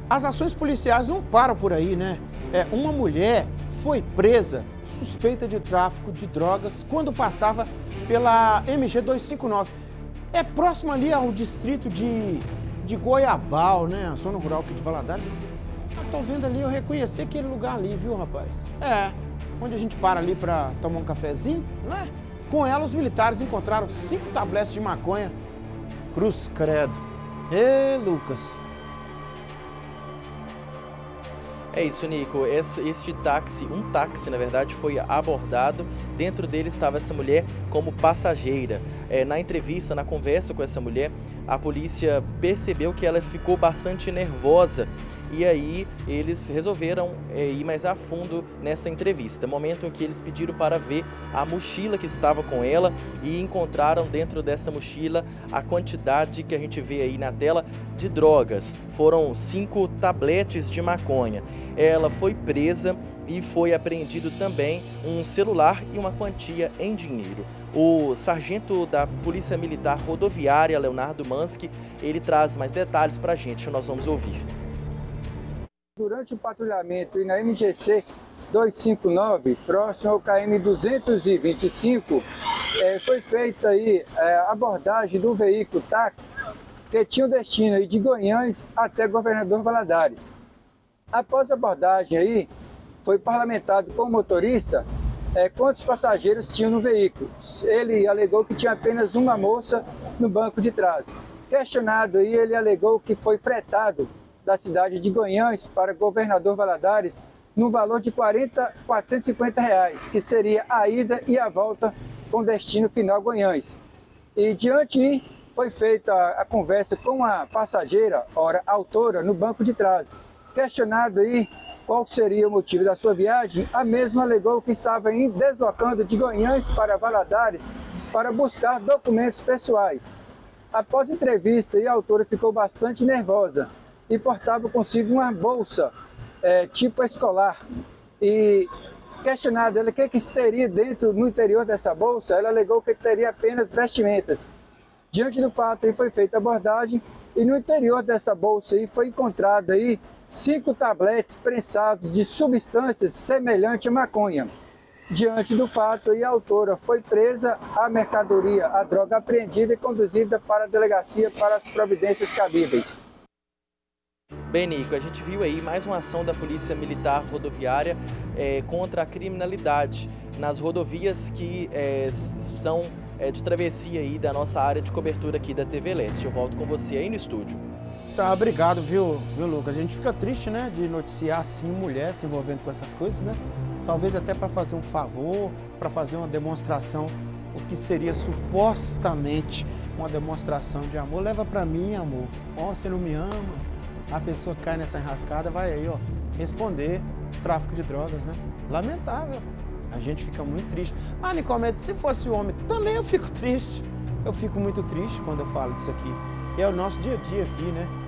As ações policiais não param por aí, né? Uma mulher foi presa suspeita de tráfico de drogas quando passava pela MG 259. É próximo ali ao distrito de Goiabal, né? A zona rural aqui de Valadares. Eu tô vendo ali, eu reconheci aquele lugar ali, viu, rapaz? Onde a gente para ali pra tomar um cafezinho, não é? Com ela, os militares encontraram 5 tabletes de maconha. Cruz credo. Ê, Lucas. É isso, Nico. Este táxi, um táxi, na verdade, foi abordado. Dentro dele estava essa mulher como passageira. Na entrevista, na conversa com essa mulher, a polícia percebeu que ela ficou bastante nervosa. E aí eles resolveram ir mais a fundo nessa entrevista. Momento em que eles pediram para ver a mochila que estava com ela e encontraram dentro dessa mochila a quantidade que a gente vê aí na tela de drogas. Foram 5 tabletes de maconha. Ela foi presa e foi apreendido também um celular e uma quantia em dinheiro. O sargento da Polícia Militar Rodoviária, Leonardo Mansky, ele traz mais detalhes para a gente, nós vamos ouvir. Durante o patrulhamento e na MGC 259, próximo ao KM 225, foi feita aí a abordagem do veículo táxi que tinha o destino aí de Goiânia até Governador Valadares. Após a abordagem aí, foi parlamentado com o motorista quantos passageiros tinham no veículo. Ele alegou que tinha apenas uma moça no banco de trás. Questionado aí, ele alegou que foi fretado da cidade de Goiânia para Governador Valadares no valor de R$ 450, que seria a ida e a volta com destino final Goiânia. E diante foi feita a conversa com a passageira, ora autora, no banco de trás. Questionado aí qual seria o motivo da sua viagem, a mesma alegou que estava deslocando de Goiânia para Valadares para buscar documentos pessoais. Após a entrevista, a autora ficou bastante nervosa e portava consigo uma bolsa tipo escolar. E questionado ela o que teria no interior dessa bolsa, ela alegou que teria apenas vestimentas. Diante do fato, foi feita a abordagem e no interior dessa bolsa foi encontrado 5 tabletes prensados de substâncias semelhantes à maconha. Diante do fato, a autora foi presa, a mercadoria, a droga apreendida e conduzida para a delegacia para as providências cabíveis. Bem, Nico, a gente viu aí mais uma ação da Polícia Militar Rodoviária contra a criminalidade nas rodovias que são de travessia aí da nossa área de cobertura aqui da TV Leste. Eu volto com você aí no estúdio. Tá, obrigado, viu, Lucas? A gente fica triste, né, de noticiar assim mulher se envolvendo com essas coisas, né? Talvez até para fazer um favor, para fazer uma demonstração, o que seria supostamente uma demonstração de amor. Leva para mim, amor. Ó, você não me ama? A pessoa que cai nessa enrascada vai aí, ó, responder tráfico de drogas, né? Lamentável. A gente fica muito triste. Ah, Nicomete, se fosse homem, também eu fico triste. Eu fico muito triste quando eu falo disso aqui. É o nosso dia a dia aqui, né?